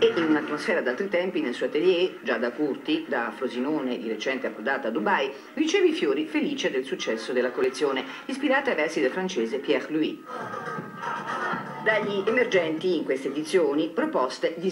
E in un'atmosfera d'altri tempi, nel suo atelier, Giada Curti, da Frosinone, di recente approdata a Dubai, riceve i fiori felice del successo della collezione, ispirata ai versi del francese Pierre Louis. Dagli emergenti in queste edizioni proposte di